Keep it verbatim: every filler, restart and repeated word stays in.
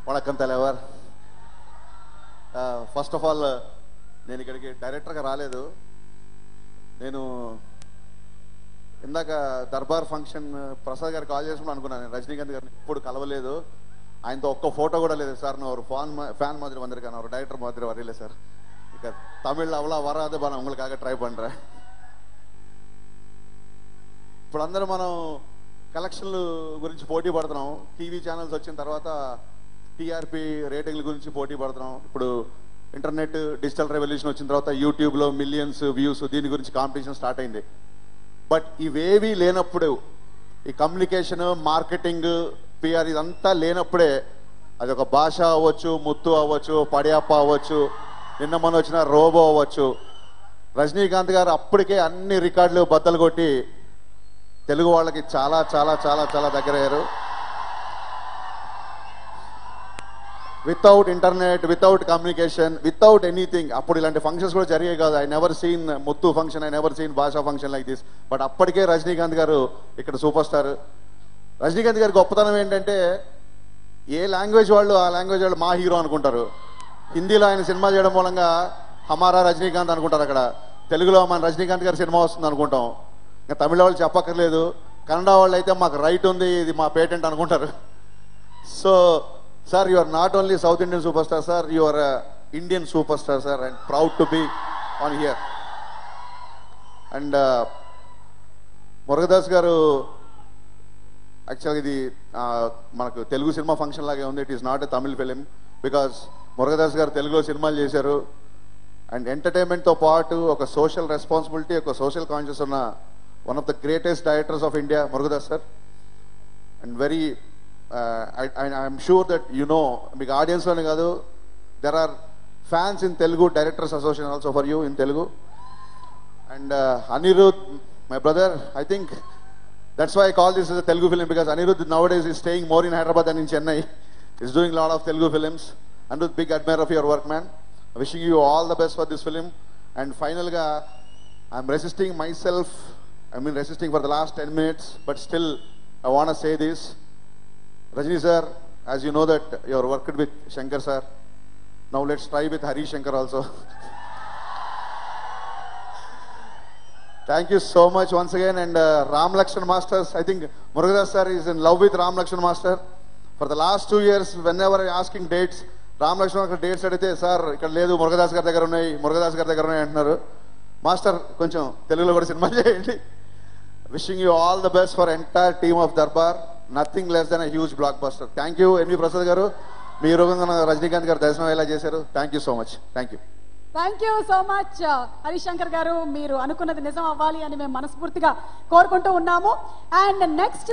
వణకం తలెవర్. First of all నేను ఇక్కడికి డైరెక్టర్గా రాలేదు. నేను ఇందాక దర్బార్ ఫంక్షన్ ప్రసాద్ గారు కాల్ చేసినప్పుడు అనుకున్నాను, రజనీకాంత్ గారిని ఇప్పుడు కలవలేదు, ఆయనతో ఒక్క ఫోటో కూడా లేదు సార్. நான் ஒரு ஃபேன் ஃபேன் மாதிரி வந்திருக்கேன், ஒரு டைரக்டர் மாதிரி வரல சார். இக்க தமிழ்ல அவ்வளோ வராது, நான் உங்களுக்காக ட்ரை பண்ணுறேன். ఇప్పుడు అందరూ మనం కలెక్షన్లు గురించి పోటీ పడుతున్నాం. టీవీ ఛానల్స్ వచ్చిన తర్వాత టీఆర్పీ రేటింగ్ల గురించి పోటీ పడుతున్నాం. ఇప్పుడు ఇంటర్నెట్ డిజిటల్ రెవల్యూషన్ వచ్చిన తర్వాత యూట్యూబ్లో మిలియన్స్ వ్యూస్, దీని గురించి కాంపిటీషన్ స్టార్ట్ అయింది. బట్ ఇవేవీ లేనప్పుడు, ఈ కమ్యూనికేషన్, మార్కెటింగ్, పిఆర్ ఇదంతా లేనప్పుడే అది ఒక భాష అవ్వచ్చు, ముత్తు అవ్వచ్చు, పడియాప్ప అవ్వచ్చు, నిన్న మొన్న వచ్చిన రోబో అవ్వచ్చు. రజనీకాంత్ గారు అప్పటికే అన్ని రికార్డులు బద్దలు కొట్టి తెలుగు వాళ్ళకి చాలా చాలా చాలా చాలా దగ్గర అయ్యారు. Without internet, without communication, without anything అప్పుడు ఇలాంటి ఫంక్షన్స్ కూడా జరిగే కాదు. I never seen Muthu function, I never seen Baasha function like this. But అప్పటికే రజనీకాంత్ గారు ఇక్కడ సూపర్ స్టార్. రజనీకాంత్ గారి గొప్పతనం ఏంటంటే, ఏ లాంగ్వేజ్ వాళ్ళు ఆ లాంగ్వేజ్ వాళ్ళు మా హీరో అనుకుంటారు. హిందీలో ఆయన సినిమా చేయడం మూలంగా హమారా రజనీకాంత్ అనుకుంటారు, అక్కడ తెలుగులో మన రజనీకాంత్ గారి సినిమా వస్తుంది అనుకుంటాం. ఇంకా తమిళ వాళ్ళు చెప్పక్కర్లేదు, కన్నడ వాళ్ళు అయితే మాకు రైట్ ఉంది, ఇది మా పేటెంట్ అనుకుంటారు. So sir, you are not only south Indian super star sir, you are Indian super star sir, and proud to be on here. And Murugadoss garu యాక్చువల్గా ఇది మనకు తెలుగు సినిమా ఫంక్షన్ లాగే ఉంది. It is not a Tamil film, because Murugadoss garu తెలుగులో సినిమాలు చేశారు. And ఎంటర్టైన్మెంట్తో పాటు ఒక సోషల్ రెస్పాన్సిబిలిటీ, ఒక సోషల్ కాన్షియస్ ఉన్న one of the greatest directors of India Murugadoss sir. And very I'm sure that you know, మీకు ఆడియన్స్లోనే కాదు, there are fans in Telugu directors association also for you in Telugu. And Anirudh, my brother, I think that's why I call this as a Telugu film, because Anirudh nowadays is staying more in Hyderabad than in Chennai. He's doing a lot of Telugu films. Anirudh, big admirer of your work, man. Wishing you all the best for this film. And final ga, I'm resisting myself. I mean resisting for the last ten minutes, but still I want to say this. Rajni sir, as you know that you are worked with Shankar sir. Now let's try with Hari Shankar also. Thank you so much once again. And uh, Ram Lakshan Masters, I think Murugadas sir is in love with Ram Lakshan Master. For the last two years, whenever I asking dates, Ram Lakshan Master dates adite, sir ikkada ledu, Murugadas gar daggara unnai, Murugadas gar daggara unnai antunaru. Master koncham Telugulo kuda cinema cheyandi. Wishing you all the best for entire team of Darbar. Nothing less than a huge blockbuster. Thank you M V Prasad garu, mee roganga Rajinikanth garu darshanam ela chesaru. Thank you so much. Thank you. Thank you so much Harishankar garu, మీరు అనుకున్నది నిజం అవ్వాలి అని మేము మనస్ఫూర్తిగా కోరుకుంటూ ఉన్నాము. And next